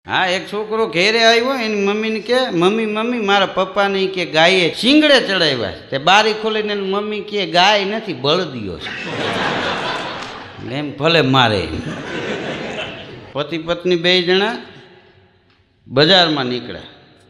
हाँ एक छोकरो घेरे आव्यो एनी मम्मी ने के मम्मी मम्मी मारा पप्पा ने के गाये सींगड़े चढ़ाव्या ते बारी खोलीने मम्मी के गाय नथी बळदियो छे एम भले मारे पति पत्नी बे जणा बजार में निकळ्या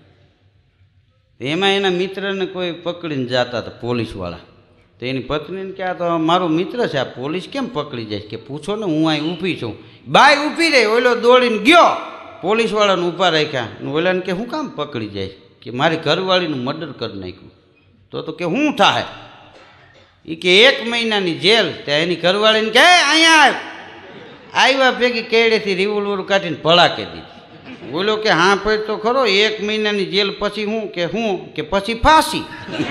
एमां एना मित्र ने कोई पकड़ीने जाता था पोलीस वाला तो एनी पत्नी ने क्या तो मारो मित्र छे आ पोलीस केम पकड़ी जाय के पूछो ने हूँ अहीं ऊभी छूं बाई ऊभी रही ओलो दौड़ीने गयो पोलीस वाला ने ऊभा राख्या ओला ने के हूँ काम पकड़ी जाए कि मारी घरवाળી નું मर्डर कर नाख्युं तो के हूँ थाहे ई के 1 મહિનાની जेल त्या एनी घरवाળી ने के अहींया आव्या भेगी केड़ेथी रिवोल्वर काढीने भड़ाके दीधी बोलो के हाँ पर तो खरो 1 મહિનાની जेल पछी हूँ के पछी फांसी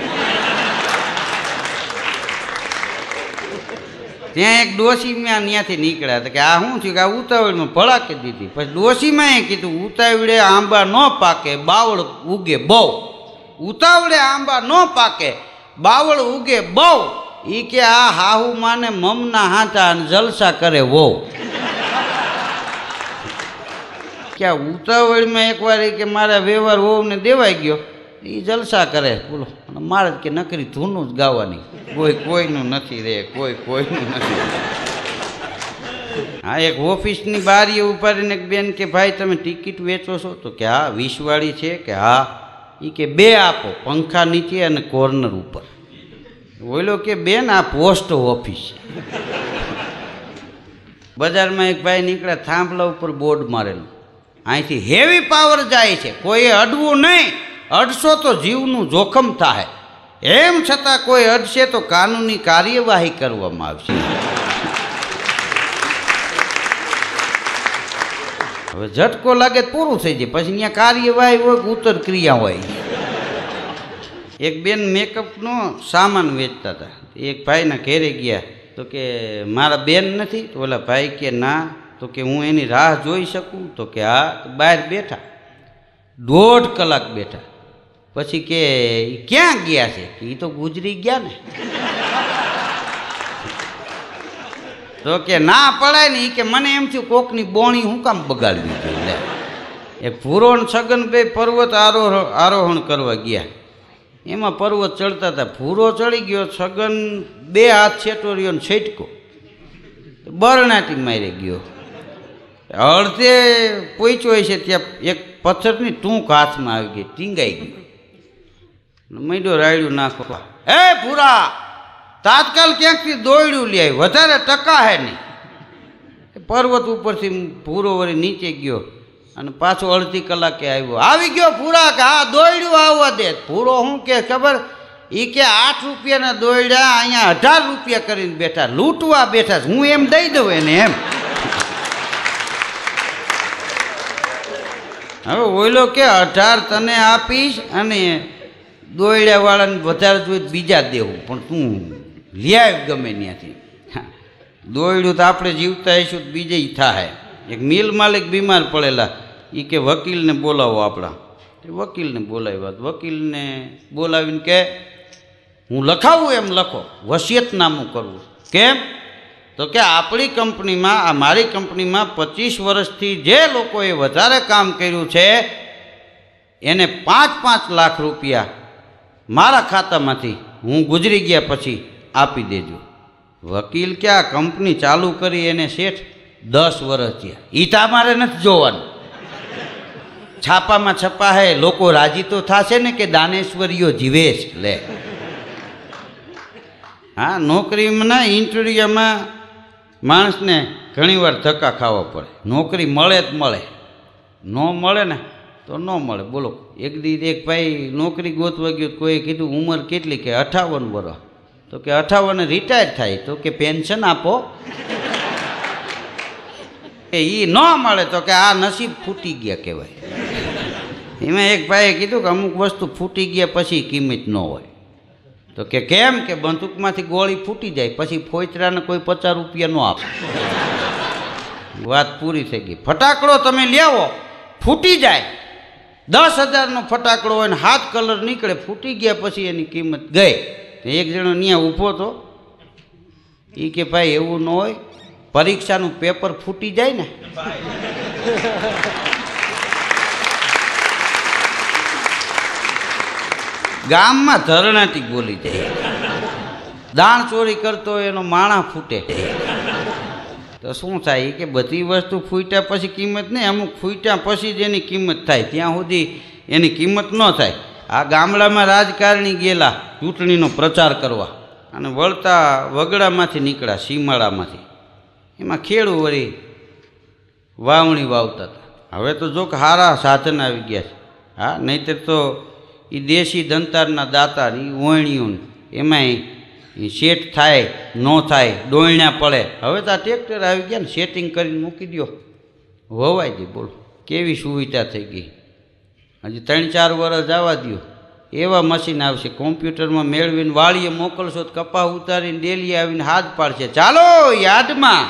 त्या एक डोशी में त्याथी निकळ्या तो कि आ शू थयुं के आ उतावळ में भड़ाके दीधी पछी डोशी में कीधुं उतावळे आंबा न पाके बावळ उगे बौ उतावळे आंबा न पाके बावळ उगे बौ ई के आ हाहू माने ममना हाथा अने जलसा करे वो क्या उतावळ में एक बार के मारा व्यवहार वो ने देवाई गयो ई जलसा करे बोलो मारे के नकरी धूनु ज गावानी कोई कोईनु नथी रे कोई कोईनु नथी हाँ एक ऑफिसनी बारी उपाड़ीने एक बेन के भाई तमे टिकिट वेचो छो तो के हाँ 20 वाળી छे के हाँ ई के 2 आपो पंखा नीचे अने कॉर्नर ऊपर बोलो के बेन आ पोस्ट ऑफिस बजार में एक भाई निकळ्या थांभला ऊपर बोर्ड मारेलुं અહીંથી हेवी पावर जाय छे कोई अडवुं नहीं अडशो तो जीवનું જોખમ થાય एम छतां कोई अडशे तो कानूनी कार्यवाही करवामां आवशे हवे झटको लागे पूरुं थई जाय पछी न्या कार्यवाही होय उतर क्रिया होय एक बेन मेकअपनो सामान वेचता था एक भाई ना घेरे गया तो के मारा बेन नहीं तो बोला भाई के ना तो के हूँ एनी राह जोई सकूँ तो के हाँ बहार बैठा 1.5 કલાક बैठा पछी के क्या गया है कि तो गुजरी गया ने तो के ना पड़ाय नहीं कि मने एम थी कोकनी बोणी हूँ काम बगाड़वी ले एक भूरो छगन बे पर्वत आरोहण करवा गया एम पर्वत चढ़ता था भूरो चढ़ी गयो छगन 2 हाथ छेटो रह्यो ने छेटको बरणाटी मारी गयो अर्धे पहुंचो है त्या एक पत्थर नी टूंक हाथ में आई गई टींगाई गई मैडो रायडू नाखो ए पूरा तात्काल क्या दौड़ू ले आई वधारे टका है नहीं पर्वत ऊपर से पूरो वरी नीचे गयो अने पाछो 1/2 કલાકે આવ્યો આવી ગયો પૂરા કે હા દોડ્યું આવવા દે પૂરો હું કે ખબર ई के 8 રૂપિયાના દોડ્યા અહીંયા 18 રૂપિયા કરીને બેઠા લૂંટવા બેઠા હું એમ દઈ દઉં એને એમ હવે ઓઈલો કે 18 તને આપીશ અને દોડ્યાવાળાને વધારે જોઈએ બીજા દેવું પણ તું લઈ આવ ગમે ત્યાંથી દોડ્યું તો આપણે જીવતા હઈશું તો બીજે થાય एक मिल मालिक बीमार पड़ेला ई के वकील ने बोलावो आपड़ा वकील ने बोलाव्या वकील ने बोलावीने के हूँ लखावू एम लखो वसियतनामું करवू केम तो के आपणी कंपनी में आ मारी कंपनी में 25 वर्षथी जे लोकोए वधारे काम कर्युं छे एने 5-5 लाख रुपया मारा खातामांथी हूँ गुजरी गया पछी आपी देजो वकील क्या कंपनी चालू करी एने सेठ 10 वर्ष थया ई तो अमारे नथी जोवानुं छापा में छपा है लोको राजी तो थाशे ने कि दानेश्वरीओ जीवे ले हाँ नौकरी में ना इंटरव्यू में माणस ने घणी वार धक्का खावा पड़े नौकरी मळे तो मळे न मळे ने तो न मळे बोलो एक दी एक भाई नौकरी गोतवा गयो कोई कीधुं उमर केटली के 58 वर्ष तो के 58 रिटायर थाय तो के पेन्शन आपो ई न मळे तो के आ नसीब फूटी गया कहेवाय एमां एक भाई कीधुं के अमुक वस्तु फूटी गया पछी किंमत न होय तो के केम के बंदूकमांथी गोળી फूटी जाए पछी फोचराने कोई 50 રૂપિયા न आपे बात पूरी थई गई फटाकड़ो तमे ल्यावो फूटी जाए 10,000 नो फटाकड़ो होय ने 7 कलर निकळे फूटी गया पछी एनी किंमत गई एक जणो न्या ऊभो तो ई के भाई एवुं न होय परीक्षानुं पेपर फूटी जाए ने ગામમાં ધરણાટી બોલી જાય. દાણ ચોરી કરતો એનો માણા ફૂટે. તો શું થાય કે બધી વસ્તુ ફૂટ્યા પછી કિંમત નહીં, અમુક ફૂટ્યા પછી જ એની કિંમત થાય, ત્યાં સુધી એની કિંમત ન થાય. આ ગામડામાં રાજકારણી ગયેલા ચૂંટણીનો પ્રચાર કરવા અને વળતા વગડામાંથી નીકળ્યા, સીમાડામાંથી. એમાં ખેડૂ વળી વાવણી વાવતા હતા. હવે તો જો કે સારા સાધન આવી ગયા છે. હા, નહીંતર તો એ દેશી દંતારના દાતા એ ઓયણીઓ એમાંય સેટ થાય ન થાય, ડોયણા પડે. હવે તો આ ટ્રેક્ટર આવી ગયા ને, સેટિંગ કરીને મૂકી દો, વવાઈ દે. બોલો કેવી સુવિધા થઈ ગઈ. હજી 3-4 વર્ષ જવા દો, એવા મશીન આવશે. કોમ્પ્યુટરમાં મેળવીને વાળીએ મોકલશો તો કપા ઉતારીને ડેલી આવીને હાથ પાડશે, ચાલો યાદમાં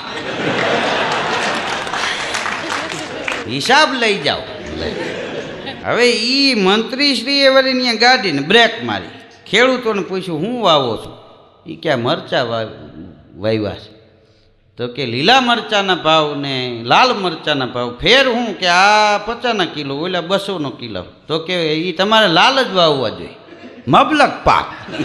હિસાબ લઈ જાઓ. હવે એ મંત્રીશ્રીએ વળી ત્યાં ગાડીને બ્રેક મારી. ખેડૂતોને પૂછ્યું, હું વાવો છું? એ ક્યાં મરચાં વાવ્યા છે. તો કે લીલા મરચાંના ભાવ ને લાલ મરચાંના ભાવ ફેર હું કે આ 50 કિલો, ઓલા 200 કિલો. તો કે એ તમારે લાલ જ વાવવા જોઈએ, મબલક પાક.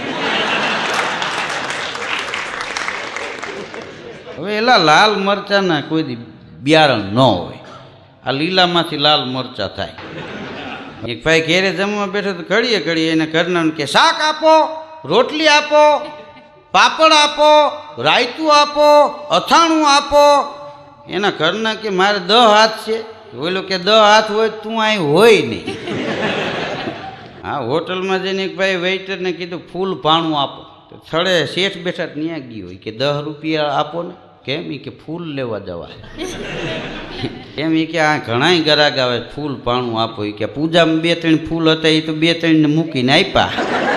હવે એલા લાલ મરચાંના કોઈ બિયારણ ન હોય, આ લીલામાંથી લાલ મરચાં થાય. એક ભાઈ ઘેરે જમવા બેઠો તો ઘડીએ એને ઘરના કે શાક આપો, રોટલી આપો, પાપડ આપો, રાયતું આપો, અથાણું આપો. એના ઘરના કે મારે 10 હાથ છે. ઓલો કે 10 હાથ હોય તું અહીં હોય નહીં. હા, હોટલમાં જઈને એક ભાઈ વેઇટરને કીધું ફૂલ ભાણું આપો. તો થળે શેઠ બેઠા ત્યાં ગયો કે 10 રૂપિયા આપો ને. કેમ? એ કે ફૂલ લેવા જવા. એમ એ કે આ ઘણાય ગરાગ આવે, ફૂલ ભાણું આપો. એ કે પૂજામાં 2-3 ફૂલ હતા, એ તો 2-3 ને મૂકીને આપ્યા.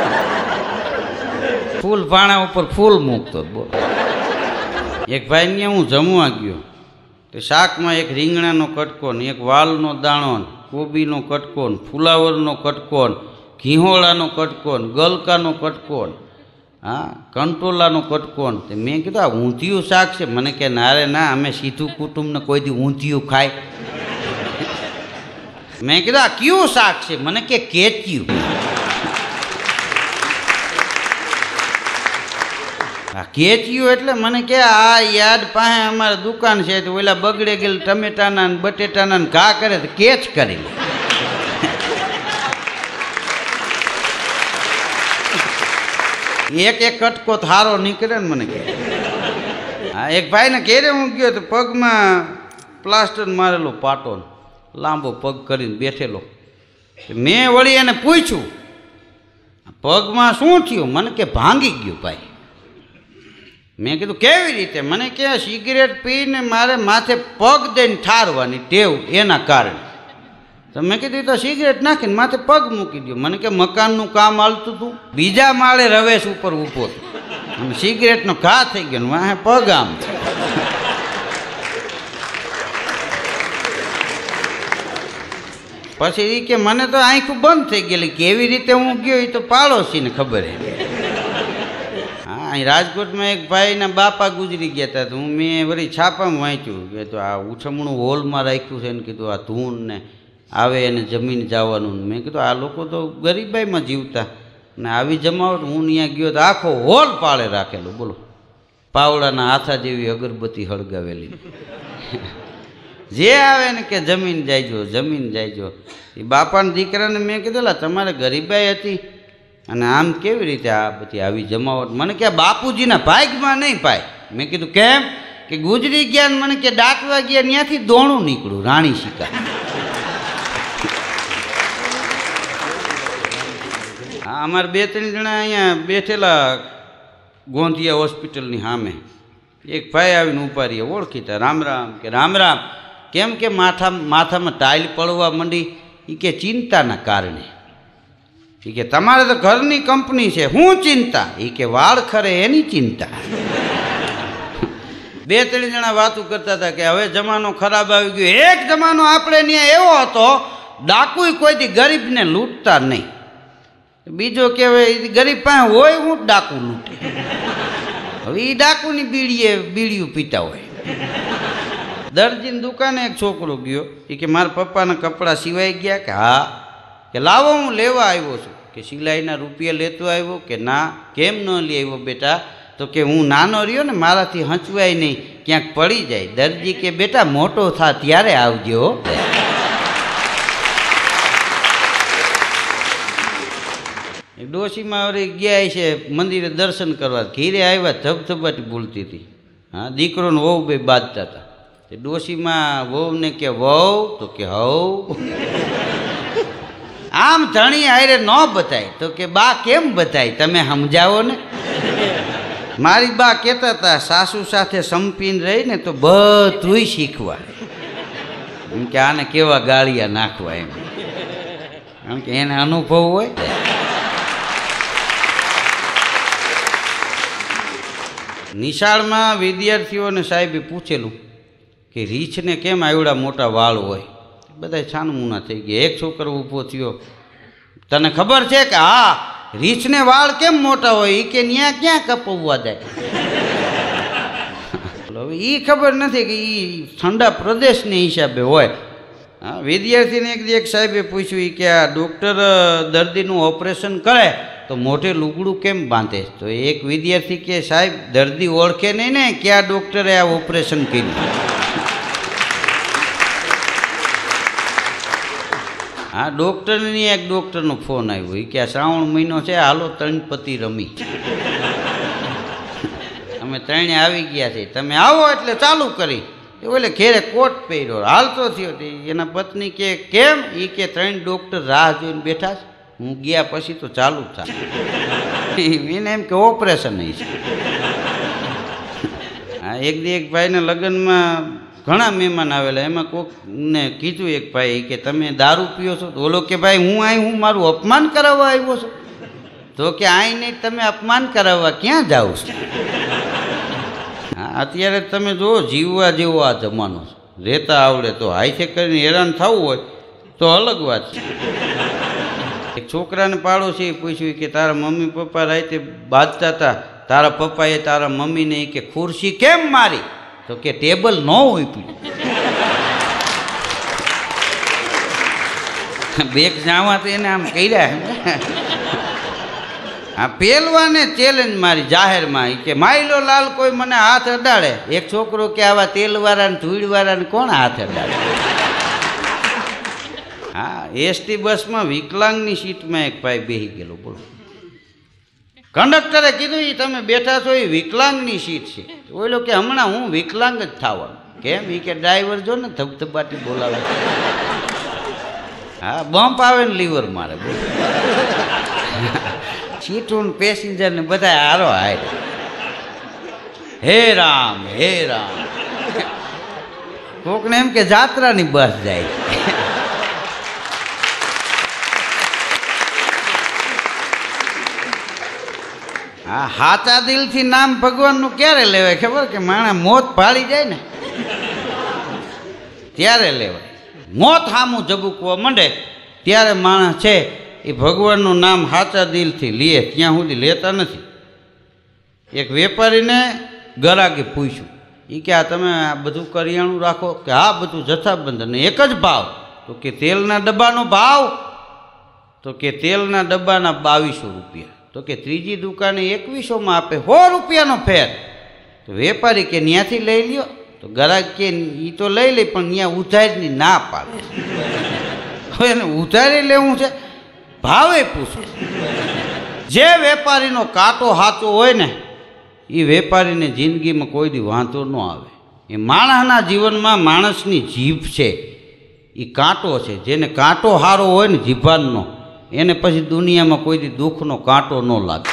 ફૂલ ભાણા ઉપર ફૂલ મૂકતો. બોલો એક ભાઈ ને હું જમવા ગયો તો શાકમાં એક રીંગણાનો કટકો ને, એક વાલનો દાણો ને, કોબીનો કટકો ને, ફુલાવરનો કટકો ને, ઘીહોળાનો કટકો ને, ગલકાનો કટકો ને, હા, કંટોલાનો કટકો ને. મેં કીધું આ ઊંધિયું શાક છે? મને કે ના રે ના, અમે સીધું કુટુંબને કોઈ દી ઊંધિયું ખાય. મેં કીધું આ કયું શાક છે? મને કે કેચ્યું. કેચ્યું એટલે મને કે આ યાદ પાસે અમારે દુકાન છે, તો ઓલા બગડે ગયેલ ટમેટાના ને બટેટાના ને ઘા કરે તો કેચ કરી લે. એક કટકો થારો નીકળે ને મને કે. હા, એક ભાઈને ઘેરે હું ગયો તો પગમાં પ્લાસ્ટર મારેલો પાટો, લાંબો પગ કરીને બેઠેલો. મેં વળી એને પૂછ્યું પગમાં શું થયું? મને કે ભાંગી ગયું ભાઈ. મેં કીધું કેવી રીતે? મને કે સિગરેટ પીને મારે માથે પગ દઈને ઠારવાની ટેવ, એના કારણે. તો મેં કીધું તો સિગરેટ નાખીને માથે પગ મૂકી દો. મને કે મકાનનું કામ હાલતું હતું, બીજા માળે રવેશ ઉપર ઊભો હતો અને સિગરેટનો ઘા થઈ ગયો ને વાહે પગ આમ. પછી એ કે મને તો આંખું બંધ થઈ ગયેલી. કેવી રીતે હું ગયો એ તો પાડોશીને ખબર હે. અહીં રાજકોટમાં એક ભાઈના બાપા ગુજરી ગયા હતા, તો મેં વળી છાપામાં વાંચ્યું કે તો આ ઉછમણું હોલમાં રાખ્યું છે ને, કીધું આ ધૂન ને આવે એને જમીન જવાનું. મેં કીધું આ લોકો તો ગરીબાઈમાં જીવતા ને આવી જમાવટ. હું ત્યાં ગયો તો આખો હોલ પાળે રાખેલો. બોલો, પાવડાના હાથા જેવી અગરબત્તી હળગાવેલી. જે આવે ને કે જમીન જાયજો, જમીન જાયજો. એ બાપાના દીકરાને મેં કીધેલા તમારે ગરીબાઈ હતી અને આમ કેવી રીતે આ બધી આવી જમાવટ? મને કે બાપુજીના ભાગમાં નહીં પાય. મેં કીધું કેમ? કે ગુજરી ગયા ને મને કે દાટવા ગયા, ત્યાંથી દોણું નીકળ્યું રાણી શિકાર. હા, અમારે 2-3 જણા અહીંયા બેઠેલા ગોંધિયા હોસ્પિટલની સામે. એક ભાઈ આવીને ઊભા રહ્યા, ઓળખીતા. રામ રામ. કે રામ રામ. કેમ? કે માથામાં ટાઇલ પડવા માંડી. એ કે ચિંતાના કારણે. એ કે તમારે તો ઘરની કંપની છે, શું ચિંતા? એ કે વાળ ખરે એની ચિંતા. 2-3 જણા વાતું કરતા હતા કે હવે જમાનો ખરાબ આવી ગયો. એક જમાનો આપણે ત્યાં એવો હતો, ડાકુય કોઈથી ગરીબને લૂંટતા નહીં. બીજો કે ગરીબ પાસે હોય હું ડાકુ લૂંટે. હવે એ ડાકુની બીડીયું પીતા હોય. દરજીની દુકાને એક છોકરો ગયો. એ કે મારા પપ્પાના કપડાં સિવાઈ ગયા. કે હા. કે લાવો હું લેવા આવ્યો છું. કે સિલાઈના રૂપિયા લેતો આવ્યો કે ના? કેમ ન લઈ આવ્યો બેટા? તો કે હું નાનો રહ્યો ને, મારાથી હંચવાય નહીં, ક્યાંક પડી જાય. દરજી કે બેટા મોટો થા ત્યારે આવજો. ડોશીમાં વળી ગયા છે મંદિરે દર્શન કરવા, ઘીરે આવ્યા ધબધબાટી બોલતી હતી. હા, દીકરો ને વહુ બે બાંધતા હતા. ડોશીમાં વહુને કે વહુ, તો કે હવ. આમ ધણી આયરે ન બતાય, તો કે બા કેમ બતાય, તમે સમજાવો ને. મારી બા કહેતા હતા સાસુ સાથે સંપીને રહીને તો બધુંય શીખવા. એમ કે આને કેવા ગાળિયા નાખવા, એમ કારણ કે એને અનુભવ હોય. નિશાળમાં વિદ્યાર્થીઓને સાહેબે પૂછેલું કે રીંછને કેમ આવડા મોટા વાળ હોય? બધા છાનમૂના થઈ ગયા. એક છોકરો ઊભો થયો, તને ખબર છે કે હા રીંછને વાળ કેમ મોટા હોય? એ કે ન્યા ક્યાં કપવવા જાય? હવે એ ખબર નથી કે એ ઠંડા પ્રદેશને હિસાબે હોય. હા, વિદ્યાર્થીને એક સાહેબે પૂછ્યું કે આ ડૉક્ટર દર્દીનું ઓપરેશન કરે તો મોઢે લુગડું કેમ બાંધે? તો એક વિદ્યાર્થી કે સાહેબ દર્દી ઓળખે નહીં ને કે આ ડૉક્ટરે આ ઓપરેશન કર્યું. હા, ડૉક્ટરની એક ડૉક્ટરનો ફોન આવ્યો. એ કે આ શ્રાવણ મહિનો છે, હાલો ત્રણપતિ રમી. અમે ત્રણે આવી ગયા છે, તમે આવો એટલે ચાલુ કરી. એટલે ઘેરે કોટ પહેર્યો હાલતો થયો. એના પત્ની કે કેમ? એ કે ત્રણ ડૉક્ટર રાહ જોઈને બેઠા છે, હું ગયા પછી તો ચાલુ થાય. એને એમ કે ઓપરેશન છે. હા, એક ભાઈના લગ્નમાં ઘણા મહેમાન આવેલા. એમાં કોકને કીધું એક ભાઈ કે તમે દારૂ પીઓ છો? તો ઓલો કે ભાઈ હું મારું અપમાન કરાવવા આવ્યો છું? તો કે આઈ નહીં, તમે અપમાન કરાવવા ક્યાં જાઓ છો? હા, અત્યારે તમે જુઓ જીવવા જેવો આ જમાનો છે. રહેતા આવડે તો હાઈથે કરીને હેરાન થવું હોય તો અલગ વાત છે. એક છોકરાને પાડોશીએ પૂછ્યું કે તારા મમ્મી પપ્પા રાતે બાંધતા હતા, તારા પપ્પાએ તારા મમ્મીને કે ખુરશી કેમ મારી? તો કે ટેબલ ન હોય પીડ્યું. બેગ જાવા તો એને આમ કર્યા. આ પેલવાને ચેલેન્જ મારી જાહેરમાં કે માયલો લાલ કોઈ મને હાથ અડાડે. એક છોકરો કે આવા તેલવાળાને ધૂળવાળાને કોણ હાથ અડાડે? હા, એસટી બસમાં વિકલાંગની સીટમાં એક ભાઈ બેસી ગયેલો. બોલો, કંડક્ટરે કીધું એ તમે બેઠા છો એ વિકલાંગની સીટ છે. ઓલો કે હમણાં હું વિકલાંગ જ થવાનું. કેમ? એ કે ડ્રાઈવર જો ને ધબધબાટી બોલાવે. હા, બમ્પ આવે ને લીવર મારે. બોલો, સીટું પેસેન્જર ને બધા હારો હાય. હે રામ હે રામ. કોકને એમ કે જાત્રાની બસ જાય. હા, હાચા દિલથી નામ ભગવાનનું ક્યારે લેવાય ખબર? કે માણસ મોત ભાળી જાય ને ત્યારે લેવાય. મોત સામું ઝબૂકવા માંડે ત્યારે માણસ છે એ ભગવાનનું નામ સાચા દિલથી લે. ત્યાં સુધી લેતા નથી. એક વેપારીને ગરાગે પૂછ્યું, એ કે આ તમે આ બધું કરિયાણું રાખો? કે હા, બધું જથ્થાબંધ. અને એક જ ભાવ? તો કે તેલના ડબ્બાનો ભાવ? તો કે તેલના ડબ્બાના 2200 રૂપિયા. તો કે ત્રીજી દુકાને 2100માં આપે, 100 રૂપિયાનો ફેર. તો વેપારી કે ત્યાંથી લઈ લ્યો. તો ગરાગ કે એ તો લઈ લે પણ ત્યાં ઉધારની ના પાડે. હવે એને ઉધારી લેવું છે, ભાવે પૂછે. જે વેપારીનો કાંટો સાચો હોય ને એ વેપારીને જિંદગીમાં કોઈ દી વાંધો ન આવે. એ માણસના જીવનમાં માણસની જીભ છે એ કાંટો છે. જેને કાંટો સારો હોય ને જીભાનનો, એને પછી દુનિયામાં કોઈ દી દુઃખનો કાંટો ન લાગે.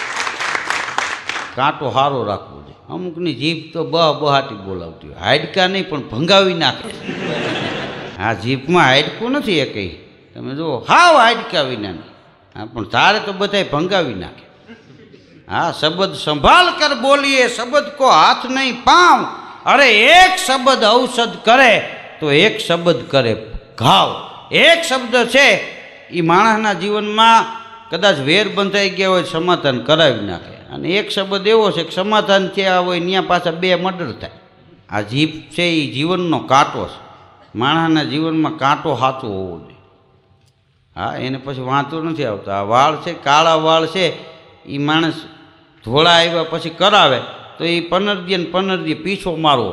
કાંટો સારો રાખવો જોઈએ. અમુકની જીભ તો બહાટી બોલાવતી હોય, હાડકા નહીં પણ ભંગાવી નાખે. આ જીભમાં હાડકું નથી એ કંઈ. તમે જુઓ હાવ હાડકા વિનાની. હા, પણ તારે તો બધાય ભંગાવી નાખે. હા, શબ્દ સંભાળ કર બોલીએ, શબ્દ કો હાથ નહીં પાવ. અરે એક શબ્દ ઔષધ કરે તો એક શબ્દ કરે ઘાવ. એક શબ્દ છે એ માણસના જીવનમાં કદાચ વેર બંધાઈ ગયા હોય સમાધાન કરાવી નાખે. અને એક શબ્દ એવો છે કે સમાધાન થયા હોય ત્યાં પાછા 2 મર્ડર થાય. આ જીભ છે એ જીવનનો કાંટો છે. માણસના જીવનમાં કાંટો સાચો હોવો જોઈએ. હા, એને પછી વાંધો નથી આવતો. આ વાળ છે, કાળા વાળ છે, એ માણસ ધોળા આવ્યા પછી કરાવે તો એ 15 દી ને 15 દી પીછો મારવો.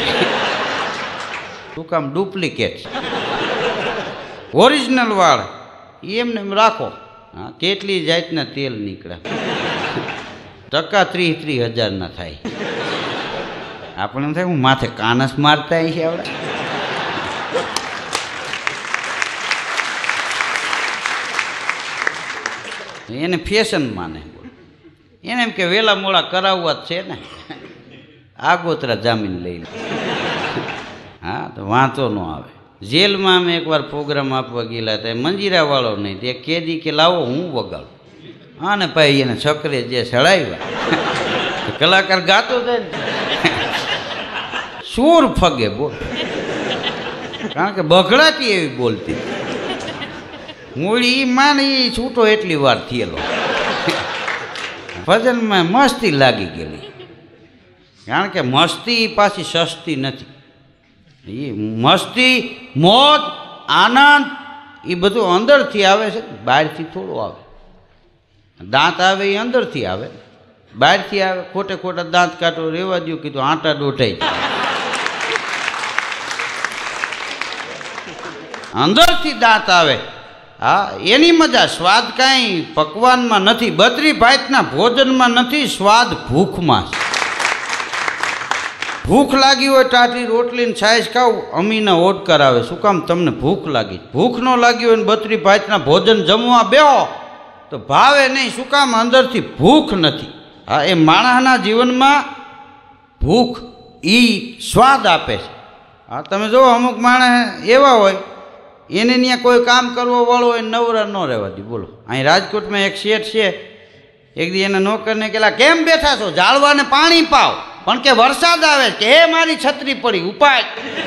શું કામ? ડુપ્લિકેટ. ઓરિજિનલ વાળ એમને એમ રાખો. હા, કેટલી જાતના તેલ નીકળે. ટકા 30,000 થાય. આપણે એમ થાય હું માથે કાનસ મારતા છે આવડે. એને ફેશન માને. એને એમ કે વેલા મોડા કરાવવા જ છે ને, આગોતરા જામીન લઈ લે. હા, તો વાંધો ન આવે. જેલમાં અમે એકવાર પ્રોગ્રામ આપવા ગયેલા હતા, મંજીરા વાળો નહીં, તે કેદી કે લાવો હું વગાડું. હા ને ભાઈ, એને છકરે જે સડાવ્યા, કલાકાર ગાતો જાય ને સૂર ફગે બોલ, કારણ કે બગડાટી એવી બોલતી. મૂળી માની છૂટો એટલી વાર થયેલો. ભજનમાં મસ્તી લાગી ગયેલી, કારણ કે મસ્તી પાછી સસ્તી નથી. એ મસ્તી, મોજ, આનંદ એ બધું અંદરથી આવે છે, બહારથી થોડું આવે. દાંત આવે એ અંદરથી આવે, બહારથી આવે. ખોટે ખોટા દાંત કાઢો, રેવા દો, કીધું આટા દોઢાઈ જાય. અંદરથી દાંત આવે. હા, એની મજા. સ્વાદ કાંઈ પકવાનમાં નથી, બત્રી ભાતના ભોજનમાં નથી, સ્વાદ ભૂખમાં છે. ભૂખ લાગી હોય ટાઢી રોટલીને છાશ ખાવ, અમીના ઓડ કરાવે. શું કામ? તમને ભૂખ લાગી. ભૂખ ન લાગી હોય ને બત્રી ભાતના ભોજન જમવા બેહો તો ભાવે નહીં. શું કામ? અંદરથી ભૂખ નથી. હા, એ માણસના જીવનમાં ભૂખ એ સ્વાદ આપે છે. હા, તમે જો અમુક માણસ એવા હોય એને ત્યાં કોઈ કામ કરવા વાળો હોય, નવરા ન રહેવા દે. બોલો, અહીં રાજકોટમાં એક શેઠ છે, એક દી એના નોકરને કહેલા, કેમ બેઠા છો? ઝાડવાને પાણી પાવ. પણ કે વરસાદ આવે કે હે મારી છત્રી પડી ઉપાય.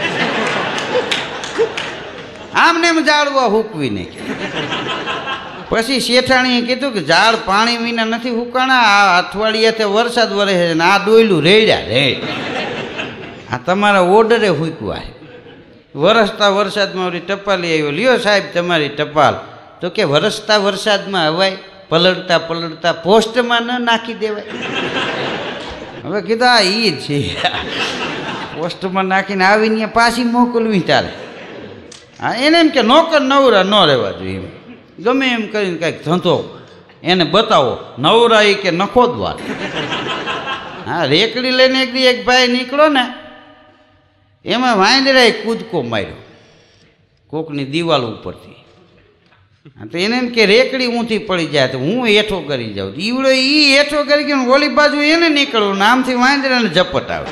આમને એમ ઝાડવા હૂકવી નાખ્યા. પછી શેઠાણીએ કીધું કે ઝાડ પાણી વિના નથી હુકાણા, આ અઠવાડિયાથી વરસાદ વરે છે ને આ ડોયલું રેડ્યા રે. આ તમારા ઓર્ડરે હુકવા. વરસતા વરસાદમાં ઓલી ટપાલી આવ્યો, લ્યો સાહેબ તમારી ટપાલ. તો કે વરસતા વરસાદમાં હવાય, પલળતા પલળતા પોસ્ટમાં ન નાખી દેવાય. હવે કીધું આ ઈ જ છે, પોસ્ટમાં નાખીને આવીને પાછી મોકલવી તારે. હા, એને એમ કે નોકર નવરા ન રહેવા જોઈએ, એમ ગમે એમ કરીને કાંઈક ધંધો એને બતાવો. નવરા એ કે નખો દ્વાર. હા, રેકડી લઈને એક દી એક ભાઈ નીકળો ને, એમાં વાંદરાએ કૂદકો માર્યો કોકની દિવાલ ઉપરથી. તો એને એમ કે રેકડી ઊંધી પડી જાય તો હું હેઠો કરી જાઉં. ઈવડો એ હેઠો કરી ગયો, ઓલી બાજુ એને નીકળવું, આમથી વાંદરાને ઝપટ આવે.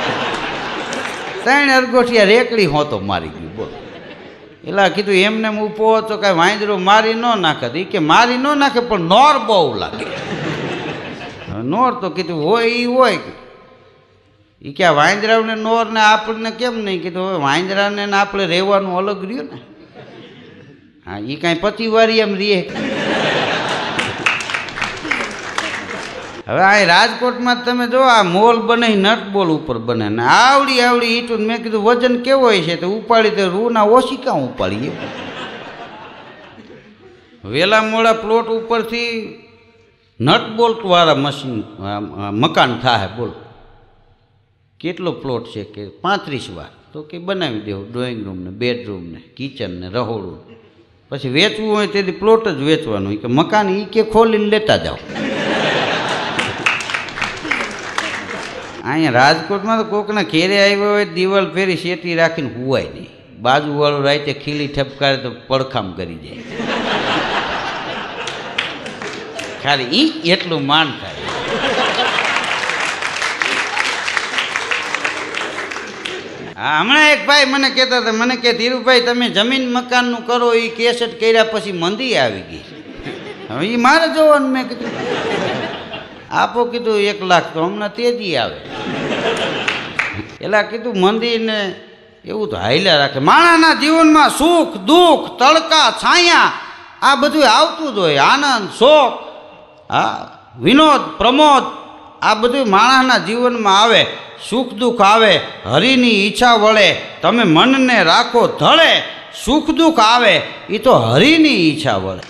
3 અરગોઠિયા રેકડી હોતો મારી ગયું. બોલો, એલા કીધું એમને ઊભો તો કાંઈ વાંદરો મારી ન નાખે. એ કે મારી ન નાખે પણ નોર બહુ લાગે. નોર તો કીધું હોય એ હોય. એ કે આ વાંદરાને નોરને આપણને કેમ નહીં? કીધું હવે વાંદરાને આપણે રહેવાનું અલગ રહ્યું ને. હા, એ કાંઈ પતિવારી એમ રહે. હવે આ રાજકોટમાં તમે જો આ મોલ બને, નટ બોલ ઉપર બને ને આવડી આવડી ઈટું. મેં કીધું વજન કેવો હોય છે? તો ઉપાડી તો રૂના ઓછી કાં ઉપાડીએ. વેલા મોડા પ્લોટ ઉપરથી નટ બોલ્ટ વાળા મશીન મકાન થાય. બોલો, કેટલો પ્લોટ છે કે 35 વાર. તો કે બનાવી દેવું ડ્રોઈંગ રૂમ ને, બેડરૂમ ને, કિચન ને, રહોડું. પછી વેચવું હોય તેથી પ્લોટ જ વેચવાનું હોય કે મકાન એ કે ખોલીને લેતા જાઓ. અહીંયા રાજકોટમાં તો કોકના ઘેરે આવ્યો હોય દિવાલ ફેરી શેટી રાખીને હુવાય નહીં. બાજુવાળું રાતે ખીલી ઠપકારે તો પડખામ કરી જાય. ખાલી એટલું માન થાય. હા, હમણાં એક ભાઈ મને કહેતા હતા, મને કે ધીરુભાઈ તમે જમીન મકાનનું કરો, એ કેસેટ કર્યા પછી મંદી આવી ગઈ. હવે એ મારે જોવાનું. મેં કીધું આપો, કીધું 1 લાખ તો હમણાં તેજી આવે. એલા કીધું મંદીને એવું તો હાલ્યા રાખે. માણસના જીવનમાં સુખ દુઃખ, તડકા છાયા આ બધું આવતું જ હોય. આનંદ શોક, હા, વિનોદ પ્રમોદ આ બધું માણસના જીવનમાં આવે. સુખ દુઃખ આવે, હરિની ઈચ્છા વળે, તમે મનને રાખો ધળે. સુખ દુઃખ આવે એ તો હરિની ઈચ્છા વળે,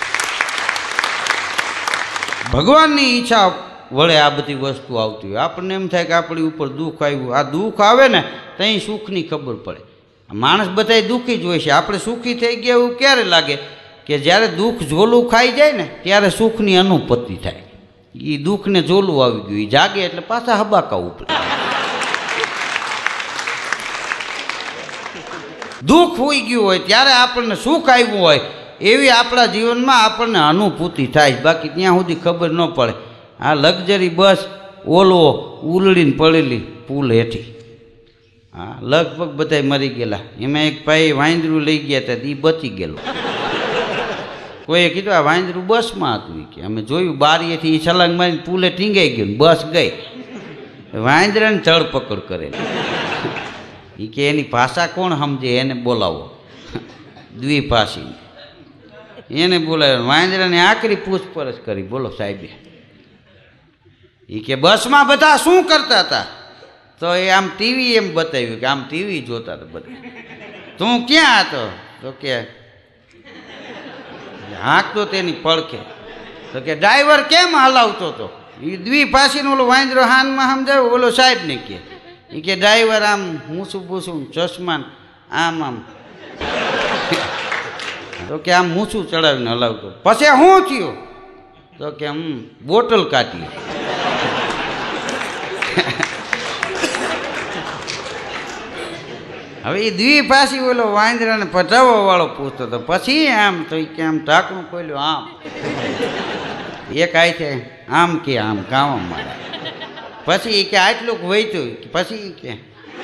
ભગવાનની ઈચ્છા વળે આ બધી વસ્તુ આવતી હોય. આપણને એમ થાય કે આપણી ઉપર દુઃખ આવ્યું, આ દુઃખ આવે ને ત્યાં સુખની ખબર પડે. માણસ બધાય દુઃખી જ હોય છે. આપણે સુખી થઈ ગયા એવું ક્યારે લાગે કે જ્યારે દુઃખ ઝોલું ખાઈ જાય ને ત્યારે સુખની અનુપત્તિ થાય. એ દુઃખને ઝોલું આવી ગયું, એ જાગે એટલે પાછા હબાકા ઉપડે. દુઃખ હોઈ ગયું હોય ત્યારે આપણને સુખ આવ્યું હોય એવી આપણા જીવનમાં આપણને અનુભૂતિ થાય. બાકી ત્યાં સુધી ખબર ન પડે. આ લક્ઝરી બસ ઓલો ઉલળીને પડેલી પુલ હેઠી, હા લગભગ બધા મરી ગયેલા. એમાં એક ભાઈ વાંદરું લઈ ગયા હતા, એ બચી ગયેલો. કોઈએ કીધું આ વાંદરું બસમાં હતું કે અમે જોયું બારીએથી એ છલાંગ મારીને પુલે ટીંગાઈ ગયું, બસ ગઈ. વાંદરાને ધરપકડ કરેલી. એ કે એની ભાષા કોણ સમજે એને બોલાવો, દ્વિભાષી એને બોલાવ્યો. વાંદરાને આકરી પૂછપરછ કરી, બોલો સાહેબે. એ કે બસમાં બધા શું કરતા હતા? તો એ આમ ટીવી એમ બતાવ્યું કે આમ ટીવી જોતા હતા બધા. તું ક્યાં હતો? તો કે હાંકતો તેની પડખે. તો કે ડ્રાઈવર કેમ હલાવતો હતો? એ દ્વિભાષીનો ઓલો વાંદરો હાનમાં સમજાવ્યો, ઓલો સાહેબને કે એ કે ડ્રાઈવર આમ મૂસું પૂછું ચશ્માન આમ આમ. તો કે આમ મૂછું ચડાવીને હલાવતો. પછી શું થયું? તો કે બોટલ કાઢી. હવે એ દ્વિભાષી ઓલો વાંદરાને પટાવવા વાળો પૂછતો હતો. પછી આમ તો કે આમ ઢાંકણું ખોલ્યું, આમ એક આય છે આમ કે આમ ગાવા મારે. પછી કે આટલું વહીતું. પછી કે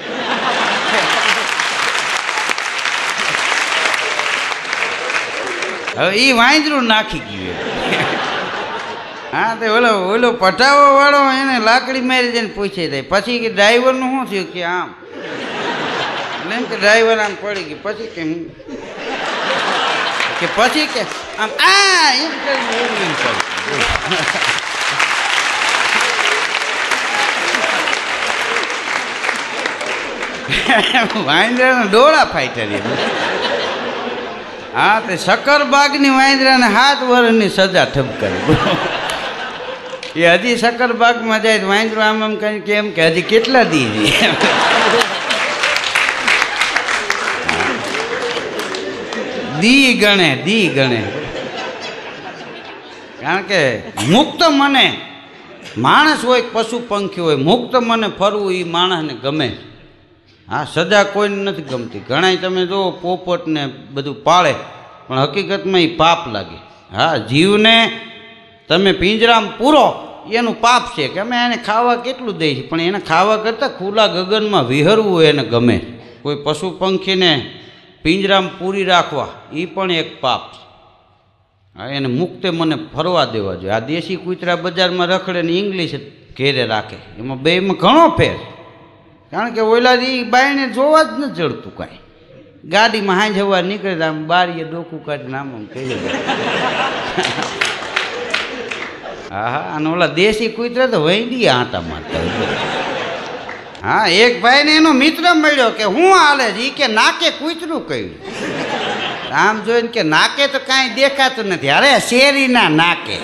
હવે એ વાંદરું નાખી ગયું. હા તો ઓલો ઓલો પટાવવા વાળો એને લાકડી મારી જઈને પૂછે જાય. પછી કે ડ્રાઈવરનું શું થયું? કે આમ. એમ કે ડ્રાઈવર આમ પડી ગયું. પછી કે પછી કે આમ આ એમ કરી વાંદરાના ડોળા ફાટ્યા. હા તે શક્કરબાગની વાંદરાને 7 વર્ષની સજા ઠપકારી. એ હજી શક્કરબાગમાં જાય તો વાંદરો આમ આમ કરી કે એમ કે હજી કેટલા દી છે. દી ગણે. કારણ કે મુક્ત મને માણસ હોય પશુ પંખી હોય, મુક્ત મને ફરવું એ માણસને ગમે. હા સજા કોઈને નથી ગમતી. ઘણાય તમે જો પોપટને બધું પાળે પણ હકીકતમાં એ પાપ લાગે. હા જીવને તમે પિંજરામાં પૂરો એનું પાપ છે કે અમે એને ખાવા કેટલું દઈએ છીએ, પણ એને ખાવા કરતાં ખુલ્લા ગગનમાં વિહરવું એને ગમે. કોઈ પશુ પંખીને પિંજરામાં પૂરી રાખવા એ પણ એક પાપ છે. હા એને મુક્તે મને ફરવા દેવા જોઈએ. આ દેશી કૂતરા બજારમાં રખડે ને ઇંગ્લિશ ઘેરે રાખે, એમાં બેમાં ઘણો ફેર. કારણ કે ઓલાથી બાયણે જોવા જ ન જડતું કાંઈ. ગાડીમાં હાંજ હવા નીકળે આમ બારીએ ડોકું કાઢીને આમ આમ કહી દે. હા હા અને ઓલા દેશી કૂતરા તો વૈંદી આંટા મારતા. હા એક ભાઈને એનો મિત્ર મળ્યો કે હું હાલે છે? એ કે નાકે કૂતરું કહ્યું. આમ જોઈને કે નાકે તો કાંઈ દેખાતું નથી. અરે શેરીના નાકે.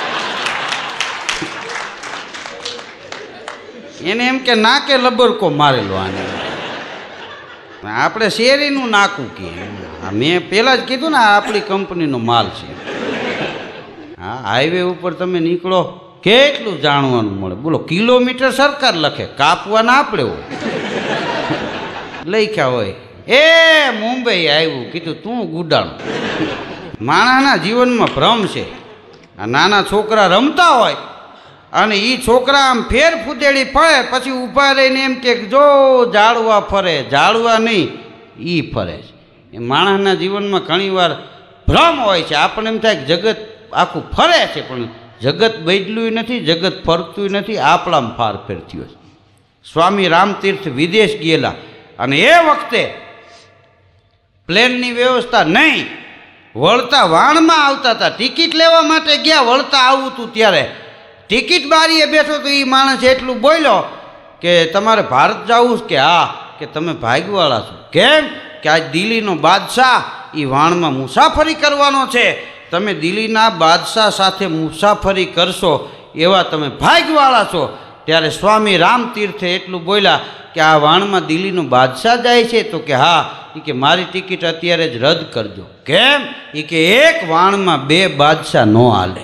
એને એમ કે નાકે લબરકો મારેલો આને. આપણે શેરીનું નાકું કહીએ. મેં પહેલાં જ કીધું ને આ આપણી કંપનીનો માલ છે. હા હાઈવે ઉપર તમે નીકળો કેટલું જાણવાનું મળે. બોલો કિલોમીટર સરકાર લખે, કાપવાના આપણે હોય. લખ્યા હોય એ મુંબઈ આવ્યું, કીધું તું ગુડાણું. માણસના જીવનમાં ભ્રમ છે. આ નાના છોકરા રમતા હોય અને એ છોકરા આમ ફેર ફૂદેડી ફરે, પછી ઊભા રહીને એમ કે જો ઝાડવા ફરે, ઝાડવા નહીં એ ફરે છે. એ માણસના જીવનમાં ઘણીવાર ભ્રમ હોય છે. આપણને એમ થાય કે જગત આખું ફરે છે, પણ જગત બદલ્યું નથી, જગત ફરતું નથી, આપણામાં ફારફેર થયો છે. સ્વામી રામતીર્થ વિદેશ ગયેલા અને એ વખતે પ્લેનની વ્યવસ્થા નહીં, વળતા વાણમાં આવતા હતા. ટિકિટ લેવા માટે ગયા, વળતા આવું હતું ત્યારે ટિકિટ બારીએ બેઠો તો એ માણસ એટલું બોલ્યો કે તમારે ભારત જવું કે? હા. કે તમે ભાગવાળા છો? કેમ? કે આ દિલ્હીનો બાદશાહ એ વાણમાં મુસાફરી કરવાનો છે, તમે દિલ્હીના બાદશાહ સાથે મુસાફરી કરશો એવા તમે ભાગ્યવાળા છો। ત્યારે સ્વામી રામતીર્થે એટલું બોલ્યા કે આ વાણમાં દિલ્હીનો બાદશાહ જાય છે? તો કે હા, એ કે મારી ટિકિટ અત્યારે જ રદ કરજો। કેમ? એ કે એક વાણમાં બે બાદશાહ ન હાલે।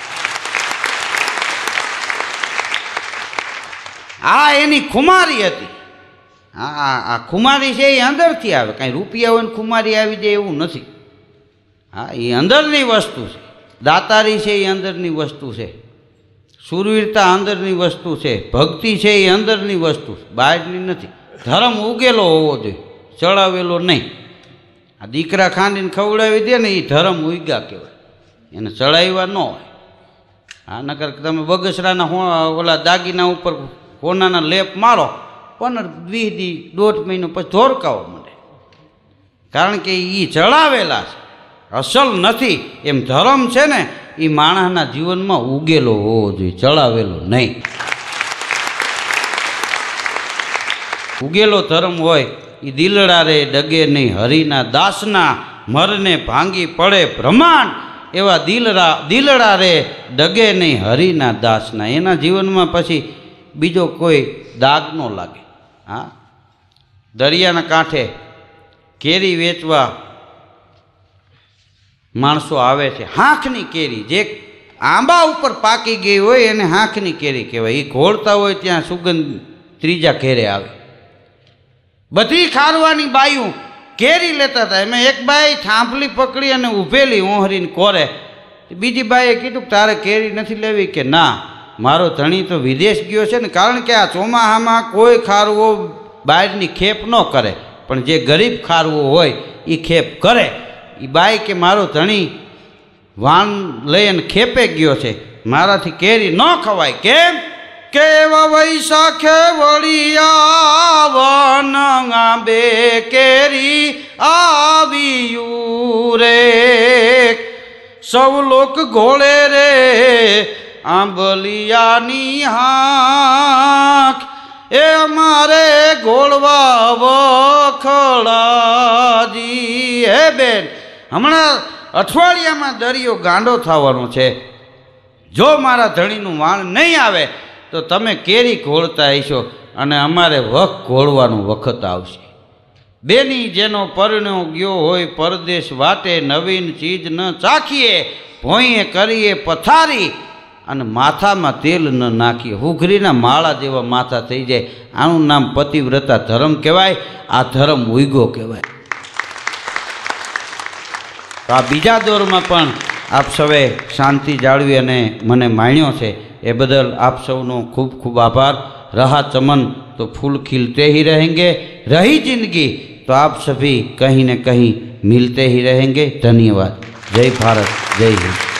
આ એની ખુમારી હતી। આ ખુમારી છે એ અંદરથી આવે, કાંઈ રૂપિયા હોય ને ખુમારી આવી જાય એવું નથી। હા, એ અંદરની વસ્તુ છે। દાતારી છે એ અંદરની વસ્તુ છે, શૂરવીરતા અંદરની વસ્તુ છે, ભક્તિ છે એ અંદરની વસ્તુ છે, બહારની નથી। ધર્મ ઉગેલો હોવો જોઈએ, ચડાવેલો નહીં। આ દીકરા ખાંડીને ખવડાવી દે ને એ ધર્મ ઉગ્યા કહેવાય, એને ચડાવ્યા ન હોય। આ નકર તમે બગસરાના ઓલા દાગીના ઉપર હોનાના લેપ મારો 15-20 દી 1.5 મહિનો પછી ધોરકાવો મળે, કારણ કે એ ચડાવેલા છે, અસલ નથી। એમ ધર્મ છે ને એ માણસના જીવનમાં ઉગેલો હોવો જોઈએ, ચડાવેલો નહીં। ઉગેલો ધર્મ હોય એ દિલડા રે ડગે નહીં હરિના દાસના, મરને ભાંગી પડે બ્રહ્માંડ, એવા દિલડા રે ડગે નહીં હરિના દાસના। એના જીવનમાં પછી બીજો કોઈ દાગ ન લાગે। હા, દરિયાના કાંઠે કેરી વેચવા માણસો આવે છે। હાંખની કેરી, જે આંબા ઉપર પાકી ગઈ હોય એને હાંખની કેરી કહેવાય। એ ઘોળતા હોય ત્યાં સુગંધ ત્રીજા ઘેરે આવે। બધી ખારવાની બાયું કેરી લેતા હતા। એમાં એક બાઈ થાંભલી પકડી અને ઊભેલી ઓહરીને કોરે। બીજી બાઈએ કીધું કે તારે કેરી નથી લેવી? કે ના, મારો ધણી તો વિદેશ ગયો છે ને, કારણ કે આ ચોમાહામાં કોઈ ખારવો બહારની ખેપ ન કરે, પણ જે ગરીબ ખારવો હોય એ ખેપ કરે। એ બાઈ કે મારો ધણી વાન લઈ અને ખેપે ગયો છે, મારાથી કેરી ન ખવાય। કેમ? કે એવા વૈશાખે વળિયા વન આંબે કેરી આવ્યું રે, સૌ લોક ઘોળે રે આંબલિયાની હાંખ, એ અમારે ઘોળવા વખડાજી। હે બેન, હમણાં અઠવાડિયામાં દરિયો ગાંડો થવાનો છે। જો મારા ધણીનું વાણ નહીં આવે તો તમે કેરી ઘોળતા હશો અને અમારે વખ ઘોળવાનો વખત આવશે। બેની જેનો પરણ્યો ગયો હોય પરદેશ વાટે, નવીન ચીજ ન ચાખીએ, ભોંયે કરીએ પથારી અને માથામાં તેલ ન નાખીએ। હુઘરીના માળા જેવા માથા થઈ જાય। આનું નામ પતિવ્રતા ધર્મ કહેવાય। આ ધર્મ ઉગ્યો કહેવાય। તો આ બીજા દોરમાં પણ આપ સૌએ શાંતિ જાળવી અને મને માણ્યો છે એ બદલ આપ સૌનો ખૂબ ખૂબ આભાર। रहा चमन तो फूल खिलते ही रहेंगे, रही जिंदगी तो आप सभी कहीं न कहीं मिलते ही रहेंगे। धन्यवाद। जय भारत, जय हिंद।